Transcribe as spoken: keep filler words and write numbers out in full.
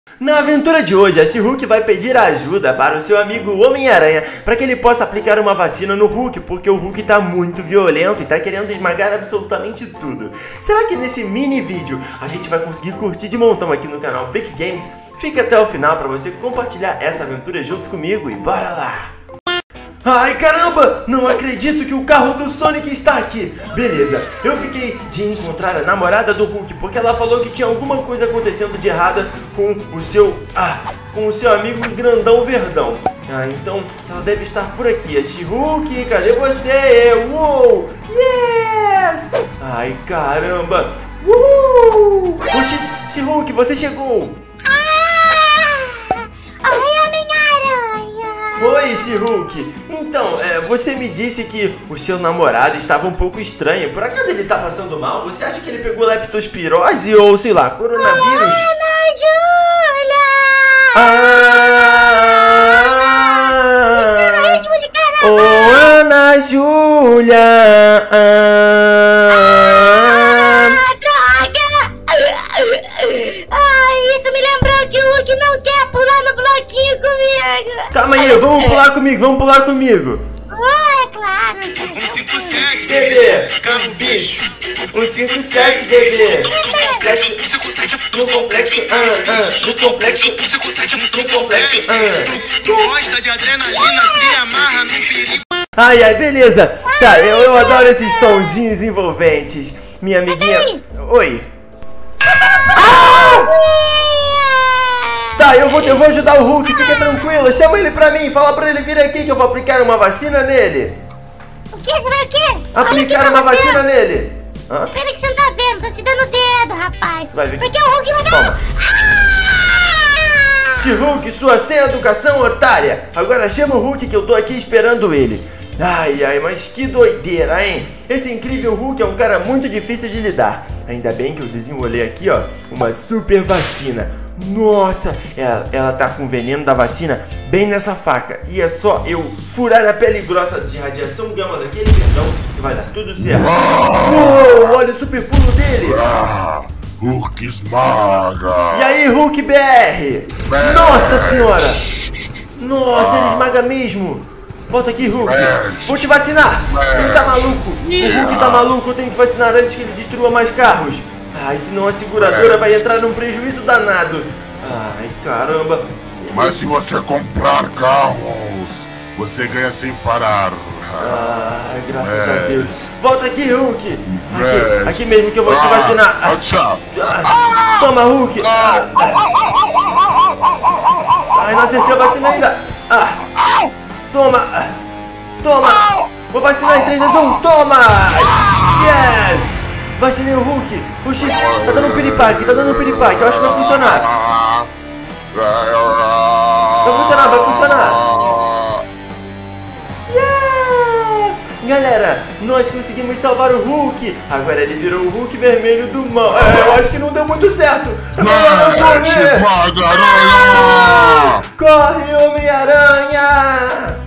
Na aventura de hoje, a She-Hulk vai pedir ajuda para o seu amigo Homem-Aranha para que ele possa aplicar uma vacina no Hulk, porque o Hulk tá muito violento e tá querendo esmagar absolutamente tudo. Será que nesse mini vídeo a gente vai conseguir curtir de montão aqui no canal Brick Games? Fica até o final para você compartilhar essa aventura junto comigo e bora lá! Ai, caramba! Não acredito que o carro do Sonic está aqui! Beleza, eu fiquei de encontrar a namorada do Hulk, porque ela falou que tinha alguma coisa acontecendo de errada com o seu... Ah, com o seu amigo grandão verdão. Ah, então ela deve estar por aqui. A She-Hulk, cadê você? Uou! Yes! Ai, caramba! Uhul! She-Hulk, você chegou! Oi, She-Hulk! Então, é, você me disse que o seu namorado estava um pouco estranho. Por acaso ele tá passando mal? Você acha que ele pegou leptospirose ou, sei lá, coronavírus? Ana Júlia! Ah! Isso é ritmo de carnaval! Ô, Ana Júlia! Ah, droga! Ai, isso me lembrou que o Hulk não quer pular no bloquinho comigo! Calma aí, vamos pular comigo, vamos pular comigo! Ah, é claro! um cinco sete, Bebê! carro bicho. um cinco sete, bebê! um cinco sete, No complexo, ah, ah, no complexo, um cinco sete, um no cinco complexo, sete. ah. Tu gosta de adrenalina, se amarra no perigo. Ai, ai, beleza! Tá, eu, eu adoro esses sonzinhos envolventes. Minha amiguinha... Oi! Tá, eu vou, eu vou ajudar o Hulk, fica tranquilo. Chama ele pra mim, fala pra ele vir aqui que eu vou aplicar uma vacina nele. O que? Você vai o quê? Aplicar uma vacina nele. Hã? Pera que você não tá vendo, tô te dando o dedo, rapaz. Vai ver. Porque o Hulk não dá... Toma. Ah! She-Hulk, sua sem educação, otária. Agora chama o Hulk que eu tô aqui esperando ele. Ai, ai, mas que doideira, hein? Esse incrível Hulk é um cara muito difícil de lidar. Ainda bem que eu desenvolvi aqui, ó, uma super vacina. Nossa, ela, ela tá com o veneno da vacina bem nessa faca. E é só eu furar a pele grossa de radiação gama daquele verdão que vai dar tudo certo. Uou, olha o super pulo dele. Hulk esmaga! E aí, Hulk B R? Nossa senhora! Nossa, ele esmaga mesmo! Volta aqui, Hulk! Vou te vacinar! Ele tá maluco! O Hulk tá maluco, eu tenho que vacinar antes que ele destrua mais carros! Ai, senão a seguradora vai entrar num prejuízo danado! Ai, caramba! Mas se você comprar carros, você ganha sem parar. Ai, graças É. a Deus! Volta aqui, Hulk! Aqui, É. aqui mesmo que eu vou te Ah, vacinar! ah, tchau. Ah, toma, Hulk! Ah, ah. Ai, não acertei a vacina ainda! Ah. Toma! Toma! Vou vacinar em três, dois, um, toma! Yes! Vacinei o Hulk! Puxa, tá dando um piripaque, tá dando um piripaque, eu acho que vai funcionar! Vai funcionar, vai funcionar! Yes! Galera, nós conseguimos salvar o Hulk! Agora ele virou o Hulk vermelho do mal! É, eu acho que não deu muito certo! É melhor eu correr! Esmaga, aranha! Corre, Homem-Aranha!